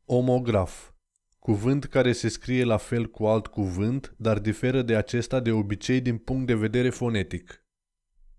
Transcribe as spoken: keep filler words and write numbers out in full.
Omograf. Cuvânt care se scrie la fel cu alt cuvânt, dar diferă de acesta de obicei din punct de vedere fonetic.